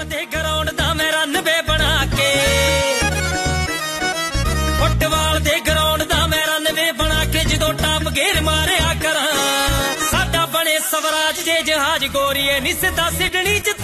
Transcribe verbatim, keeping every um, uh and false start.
ਦੇ ਗਰਾਊਂਡ ਦਾ ਮੈਂ ਰਨਵੇ ਬਣਾ ਕੇ ਫੁੱਟਬਾਲ ਦੇ ਗਰਾਊਂਡ ਦਾ ਮੈਂ ਰਨਵੇ ਬਣਾ ਕੇ ਜਦੋਂ ਟਾਪ ਗੇਰ ਮਾਰਿਆ ਕਰਾਂ ਸਾਡਾ ਬਣੇ ਸਵਰਾਜ ਜੇ ਜਹਾਜ਼ ਗੋਰੀਏ ਨੀ ਸਿੱਧਾ ਸਿਡਨੀ ਚ